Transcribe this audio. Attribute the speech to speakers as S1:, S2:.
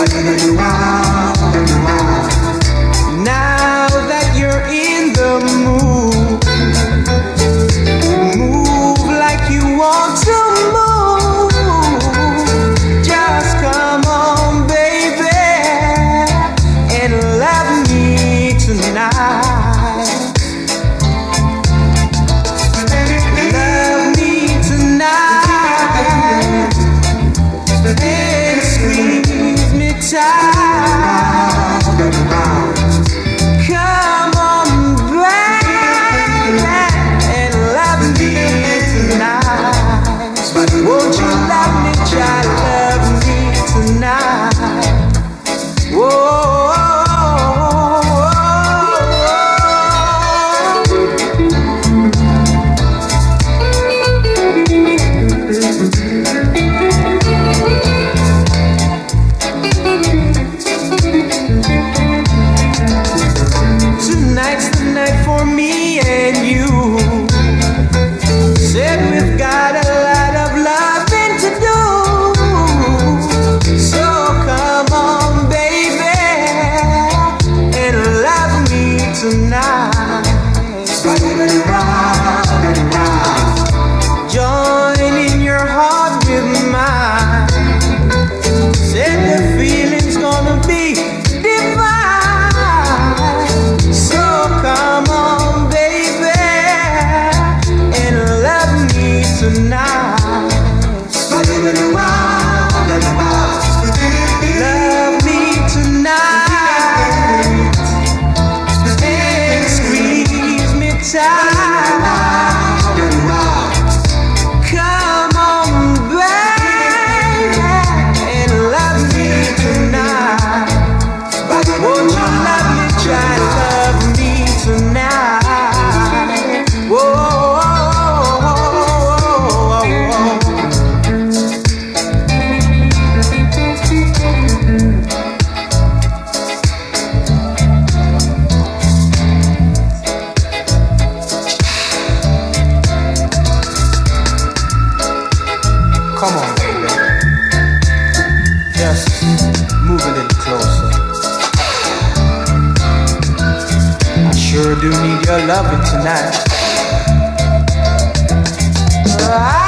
S1: Now that you're in the mood, move like you want to move. Just come on, baby, and love me tonight. Love me tonight and squeeze me tight. Come on, baby, and love me tonight. Won't you love me, child? Love me tonight. Whoa. Tonight's the night for me and you. Said we've got a lot of loving to do. So come on, baby, and love me tonight. Joining your heart with mine. Said the feeling's gonna be divine. So come on, baby, and love me tonight. Love me tonight and squeeze me tight. Come on, baby, and love me tonight. Won't you love me, try to love me tonight? Whoa. Come on, baby. Just move a little closer. I sure do need your loving tonight.